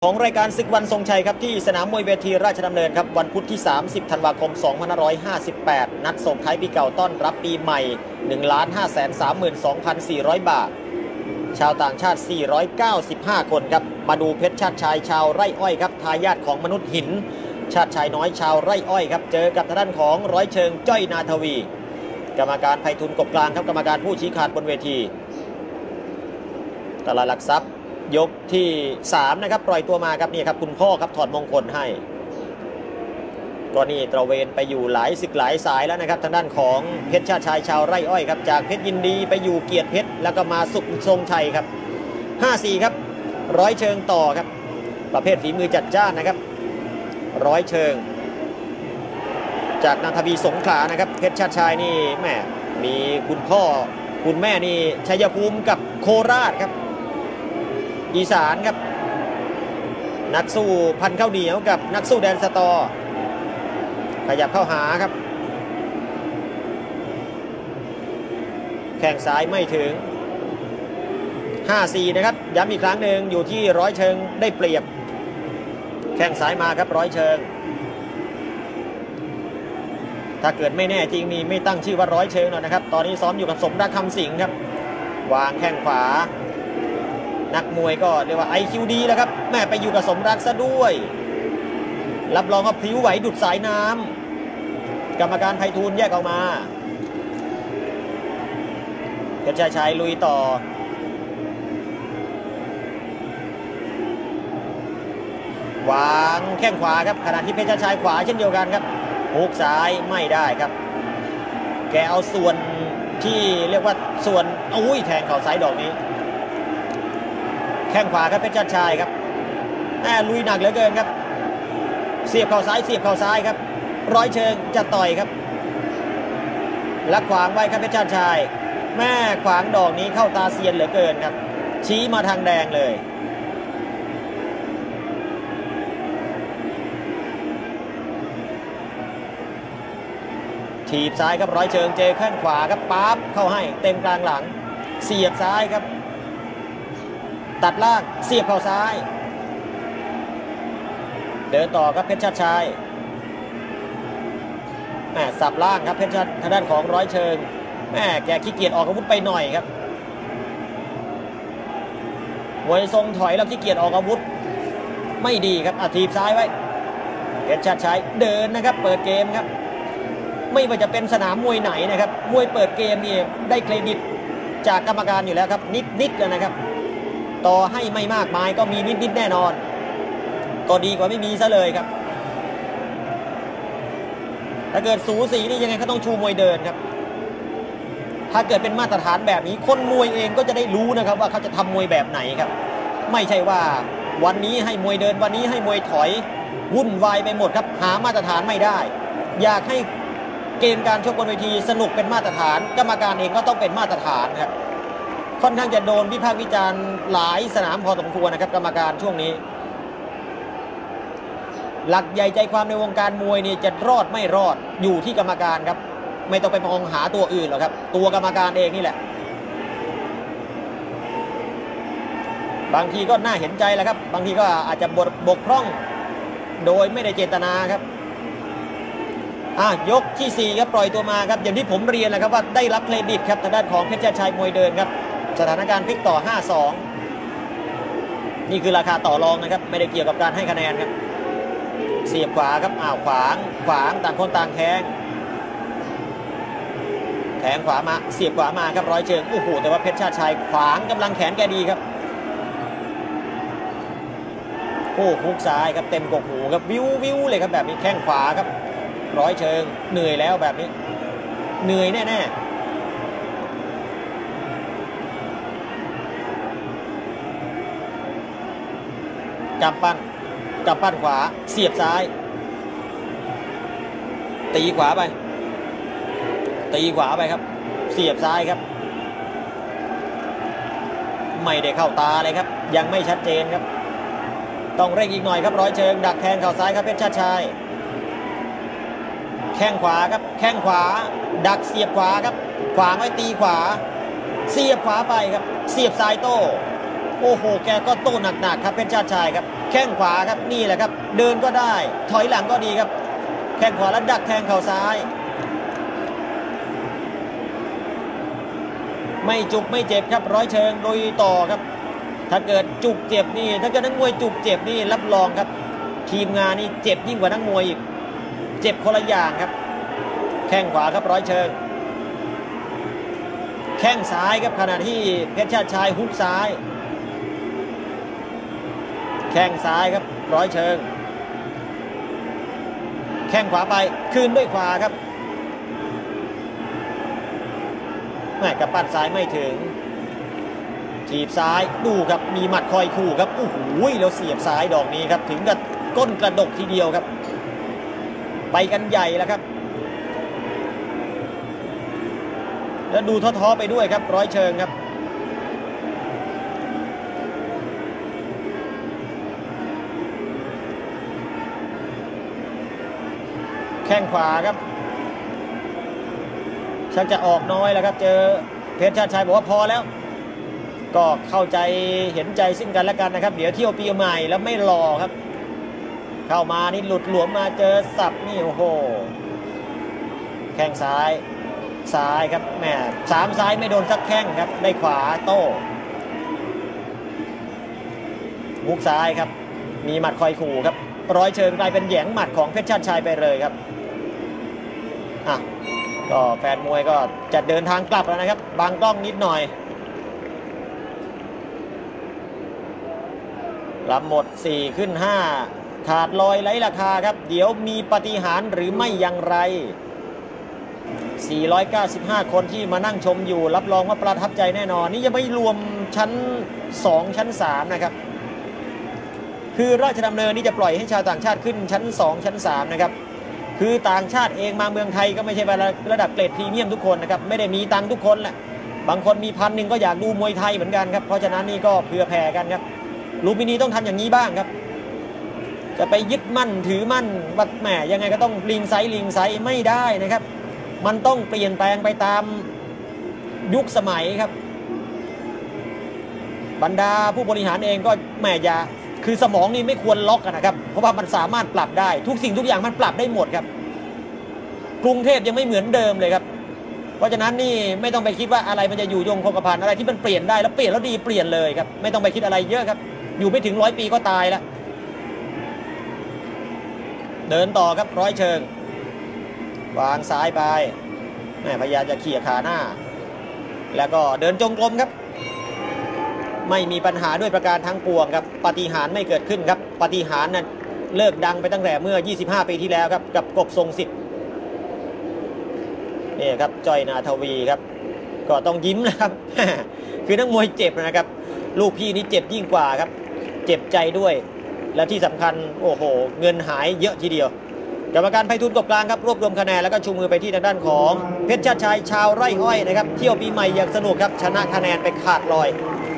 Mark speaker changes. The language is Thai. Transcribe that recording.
Speaker 1: ของรายการศึกวันทรงชัยครับที่สนามมวยเวทีราชดำเนินครับวันพุธที่30ธันวาคม2558นัดส่งท้ายปีเก่าต้อนรับปีใหม่ 1,532,400 บาทชาวต่างชาติ495คนครับมาดูเพชรชาติชายชาวไร่อ้อยครับทายาทของมนุษย์หินชาติชายน้อยชาวไร่อ้อยครับเจอกับทางด้านของร้อยเชิงจ้อยนาทวีกรรมการไพฑูรย์กบกลางครับกรรมการผู้ชี้ขาดบนเวทีตลาดหลักทรัพย์ยกที่3นะครับปล่อยตัวมาครับนี่ครับคุณพ่อครับถอดมงคลให้ก็นี่ตระเวนไปอยู่หลายศึกหลายสายแล้วนะครับทางด้านของเพชรชาติชายชาวไร่อ้อยครับจากเพชรยินดีไปอยู่เกียรติเพชรแล้วก็มาสุขทรงชัยครับ5-4ครับร้อยเชิงต่อครับประเภทฝีมือจัดจ้านนะครับร้อยเชิงจากนาทวีสงขลานะครับเพชรชาติชายนี่แม่มีคุณพ่อคุณแม่นี่ชัยภูมิกับโคราชครับอีสานครับนักสู้พันข้าวเหนียวกับนักสู้แดนสตอขยับเข้าหาครับแข้งซ้ายไม่ถึง 5-4 นะครับย้ำอีกครั้งหนึ่งอยู่ที่ร้อยเชิงได้เปรียบแข้งซ้ายมาครับร้อยเชิงถ้าเกิดไม่แน่จริงนี่ไม่ตั้งชื่อว่าร้อยเชิงหรอกนะครับตอนนี้ซ้อมอยู่กับสมรักคำสิงห์ครับวางแข้งขวานักมวยก็เรียกว่า IQ ดีแล้วครับแม่ไปอยู่กับสมรักซะด้วยรับรองว่าพลิ้วไหวดุดสายน้ำกรรมการไพฑูรย์แยกออกมาเพชรชัยลุยต่อวางแข้งขวาครับขณะที่เพชรชัยขวาเช่นเดียวกันครับฮุกซ้ายไม่ได้ครับแกเอาส่วนที่เรียกว่าส่วนอุ้ยแทงเข่าซ้ายดอกนี้แข้งขวาครับเพชรชัยครับลุยหนักเหลือเกินครับเสียบเข่าซ้ายเสียบเข่าซ้ายครับร้อยเชิงจะต่อยครับลักขวางไว้ครับเพชรชัยแม่ขวางดอกนี้เข้าตาเซียนเหลือเกินครับชี้มาทางแดงเลยถีบซ้ายครับร้อยเชิงเจอแข้งขวาครับปั๊บเข้าให้เต็มกลางหลังเสียบซ้ายครับตัดล่างเสียบเข่าซ้ายเดินต่อครับเพชรชัยสับล่างครับเพชรทางด้านของร้อยเชิงแกขี้เกียจออกอาวุธไปหน่อยครับมวยทรงถอยแล้วขี้เกียจออกอาวุธไม่ดีครับถีบซ้ายไว้เพชรชัยเดินนะครับเปิดเกมครับไม่ว่าจะเป็นสนามมวยไหนนะครับมวยเปิดเกมนี่ได้เครดิตจากกรรมการอยู่แล้วครับนิดเลยนะครับต่อให้ไม่มากมายก็มีนิดแน่นอนก็ดีกว่าไม่มีซะเลยครับถ้าเกิดสูสีนี่ยังไงก็ต้องชูมวยเดินครับถ้าเกิดเป็นมาตรฐานแบบนี้คนมวยเองก็จะได้รู้นะครับว่าเขาจะทำมวยแบบไหนครับไม่ใช่ว่าวันนี้ให้มวยเดินวันนี้ให้มวยถอยวุ่นวายไปหมดครับหามาตรฐานไม่ได้อยากให้เกมการชกบนเวทีสนุกเป็นมาตรฐานกรรมการเองก็ต้องเป็นมาตรฐานครับค่อนข้างจะโดนวิพากษ์วิจารณ์หลายสนามพอสมควรนะครับกรรมการช่วงนี้หลักใหญ่ใจความในวงการมวยนี่จะรอดไม่รอดอยู่ที่กรรมการครับไม่ต้องไปมองหาตัวอื่นหรอกครับตัวกรรมการเองนี่แหละบางทีก็น่าเห็นใจแหละครับบางทีก็อาจจะบกพร่องโดยไม่ได้เจตนาครับยกที่4ครับปล่อยตัวมาครับอย่างที่ผมเรียนแหละครับว่าได้รับเครดิตครับทางด้านของเพชรชัยมวยเดินครับสถานการณ์พลิกต่อ 5-2 นี่คือราคาต่อรองนะครับไม่ได้เกี่ยวกับการให้คะแนนครับเสียบขวาครับขวางต่างคนต่างแทงขวามาเสียบขวามาครับร้อยเชิงโอ้โหแต่ว่าเพชรชัยขวางกำลังแขนแกดีครับโอ้ฮุกซ้ายครับเต็มกกหูครับวิวเลยครับแบบนี้แข้งขวาครับร้อยเชิงเหนื่อยแล้วแบบนี้เหนื่อยแน่ๆกำปั้นขวาเสียบซ้ายตีขวาไปครับเสียบซ้ายครับไม่ได้เข้าตาเลยครับยังไม่ชัดเจนครับต้องเร่งอีกหน่อยครับร้อยเชิงดักแทงเข่าซ้ายครับเพชรชัยแข้งขวาครับแข้งขวาดักเสียบขวาครับขวางไว้ตีขวาเสียบขวาไปครับเสียบซ้ายโต้โอ้โหแกก็โต้หนักๆครับเพชรชัยครับแข้งขวาครับนี่แหละครับเดินก็ได้ถอยหลังก็ดีครับแข้งขวาแล้วดักแทงเข่าซ้ายไม่จุกไม่เจ็บครับร้อยเชิงโดยต่อครับถ้าเกิดจุกเจ็บนี่ถ้าเกิดนักมวยจุกเจ็บนี่รับรองครับทีมงานนี่เจ็บยิ่งกว่านักมวยอีกเจ็บคนละอย่างครับแข้งขวาครับร้อยเชิงแข้งซ้ายครับขณะที่เพชรชาติชายฮุกซ้ายแข้งซ้ายครับร้อยเชิงแข้งขวาไปคืนด้วยขวาครับแม่กับปั้นซ้ายไม่ถึงถีบซ้ายดูครับมีหมัดคอยคู่ครับโอ้โหแล้วเสียบซ้ายดอกนี้ครับถึงกับก้นกระดกทีเดียวครับไปกันใหญ่แล้วครับแล้วดูท้อๆไปด้วยครับร้อยเชิงครับแข้งขวาครับชักจะออกน้อยแล้วครับเจอเพชรชาติชายบอกว่าพอแล้วก็เข้าใจเห็นใจซึ่งกันและกันนะครับเดี๋ยวเที่ยวปีใหม่แล้วไม่รอครับเข้ามานี่หลุดหลวมมาเจอสับนี่โอ้โหแข้งซ้ายครับแหม3ซ้ายไม่โดนสักแข้งครับได้ขวาโต้ฮุกซ้ายครับมีหมัดคอยขู่ครับร้อยเชิงกลายเป็นแหยงหมัดของเพชรชาติชายไปเลยครับก็แฟนมวยก็จะเดินทางกลับแล้วนะครับบางกล้องนิดหน่อยลำหมด4ขึ้น5ขาดลอยไร้ราคาครับเดี๋ยวมีปาฏิหาริย์หรือไม่อย่างไร495คนที่มานั่งชมอยู่รับรองว่าประทับใจแน่นอนนี่ยังไม่รวมชั้น2ชั้น3นะครับคือราชดำเนินนี่จะปล่อยให้ชาวต่างชาติขึ้นชั้น2ชั้น3นะครับคือต่างชาติเองมาเมืองไทยก็ไม่ใช่ระดับเกรดพรีเมียมทุกคนนะครับไม่ได้มีตังค์ทุกคนแหละบางคนมี1,000ก็อยากดูมวยไทยเหมือนกันครับเพราะฉะนั้นนี่ก็เผื่อแผ่กันครับลูมพินีต้องทำอย่างนี้บ้างครับจะไปยึดมั่นถือมั่นว่าแหมยังไงก็ต้องลิงไซส์ไม่ได้นะครับมันต้องเปลี่ยนแปลงไปตามยุคสมัยครับบรรดาผู้บริหารเองก็แหมอย่าคือสมองนี่ไม่ควรล็อกกันนะครับเพราะว่ามันสามารถปรับได้ทุกสิ่งทุกอย่างมันปรับได้หมดครับกรุงเทพยังไม่เหมือนเดิมเลยครับเพราะฉะนั้นนี่ไม่ต้องไปคิดว่าอะไรมันจะอยู่ยงคงกระพันอะไรที่มันเปลี่ยนได้แล้วเปลี่ยนแล้วดีเปลี่ยนเลยครับไม่ต้องไปคิดอะไรเยอะครับอยู่ไม่ถึง100 ปีก็ตายแล้วเดินต่อครับร้อยเชิงวางซ้ายไปพยายามจะเขี่ยขาหน้าแล้วก็เดินจงกรมครับไม่มีปัญหาด้วยประการทั้งปวงครับปาฏิหาริย์ไม่เกิดขึ้นครับปาฏิหาริย์นั้นเลิกดังไปตั้งแต่เมื่อ25 ปีที่แล้วครับกับกบทรงสิทธิ์นี่ครับจ้อยนาทวีครับก็ต้องยิ้มนะครับ คือนักมวยเจ็บนะครับลูกพี่นี่เจ็บยิ่งกว่าครับเจ็บใจด้วยและที่สำคัญโอ้โหเงินหายเยอะทีเดียวกรรมการไพฑูรย์กบกลางครับรวบรวมคะแนนแล้วก็ชูมือไปที่ทางด้านของเพชรชาติชายชาวไร่อ้อยนะครับเที่ยวปีใหม่อย่างสนุกครับชนะคะแนนไปขาดลอย